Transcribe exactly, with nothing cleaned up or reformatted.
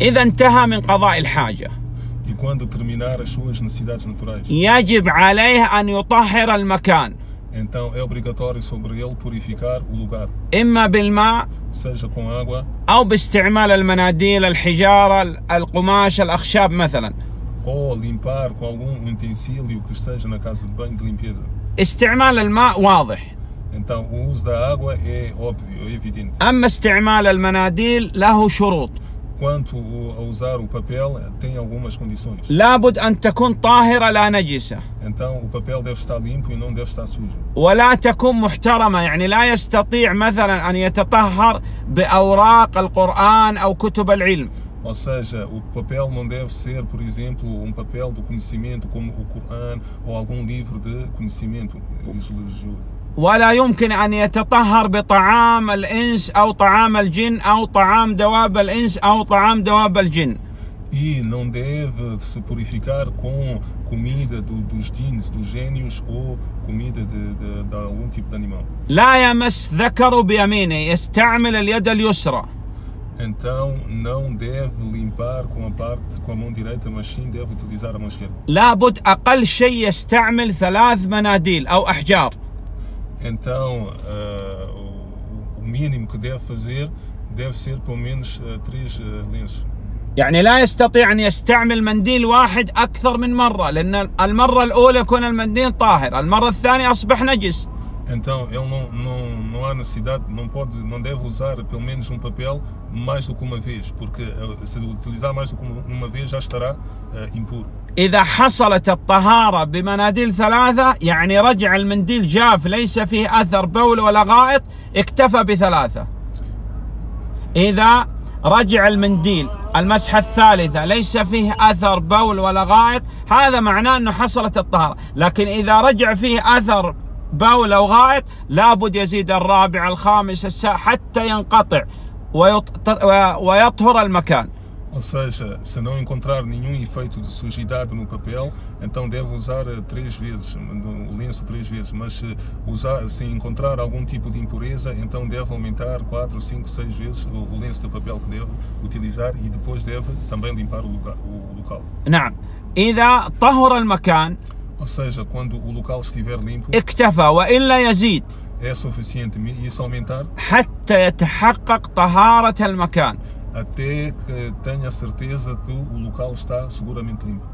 إذا انتهى من قضاء الحاجة E quando terminar as suas necessidades naturais, يجب عليه أن يطهر المكان então é obrigatório sobre ele purificar o lugar, إما بالماء seja com água أو باستعمال المناديل، الحجارة، القماش، الأخشاب مثلا. ou limpar com algum utensílio que esteja na casa de banho de limpeza. استعمال الماء واضح، Então o uso da água é óbvio, é evidente. أما استعمال المناديل له شروط. Quanto a usar o papel, tem algumas condições. لابد أن تكون طاهرة لا نجسة، Então o papel deve estar limpo e não deve estar sujo. ولا تكون محترمة، يعني لا يستطيع مثلا أن يتطهر بأوراق القرآن أو كتب العلم. Ou seja, o papel não deve ser, por exemplo, um papel do conhecimento como o Corão ou algum livro de conhecimento religioso. ولا يمكن أن يتطهر بطعام الإنس أو طعام الجن أو طعام دواب الإنس أو طعام دواب الجن. E não deve se purificar com comida do, dos djinns, dos gênios, ou comida de, de, de algum tipo de animal. لا يمس ذكره بيمينه، يستعمل اليد اليسرى. Então não deve limpar com a parte com a mão direita, mas sim deve utilizar a mão esquerda. لابد أقل شيء يستعمل ثلاث مناديل أو أحجار. Então uh, o, o mínimo que deve fazer deve ser pelo menos uh, três uh, lenços. يعني لا يستطيع أن يستعمل منديل واحد أكثر من مرة، لأن المرة الأولى يكون المنديل طاهر، المرة الثانية أصبح نجس. Então ele não, não, não há necessidade, não pode, não deve usar pelo menos um papel mais do que uma vez, porque se utilizar mais do que uma vez já estará uh, impuro. إذا حصلت الطهارة بمناديل ثلاثة يعني رجع المنديل جاف ليس فيه أثر بول ولا غائط، اكتفى بثلاثة. إذا رجع المنديل المسحة الثالثة ليس فيه أثر بول ولا غائط، هذا معناه أنه حصلت الطهارة. لكن إذا رجع فيه أثر بول أو غائط لابد يزيد الرابع الخامس السادس حتى ينقطع ويطهر المكان. Ou seja, se não encontrar nenhum efeito de sujidade no papel, então deve usar três vezes, o lenço três vezes. Mas se, usar, se encontrar algum tipo de impureza, então deve aumentar quatro, cinco, seis vezes o, o lenço de papel que deve utilizar e depois deve também limpar o, lugar, o local. نعم، إذا طهر المكان Ou seja, quando o local estiver limpo, اكتفى وإلا يزيد. É suficiente isso aumentar حتى يتحقق طهارة المكان. até que tenha certeza que o local está seguramente limpo.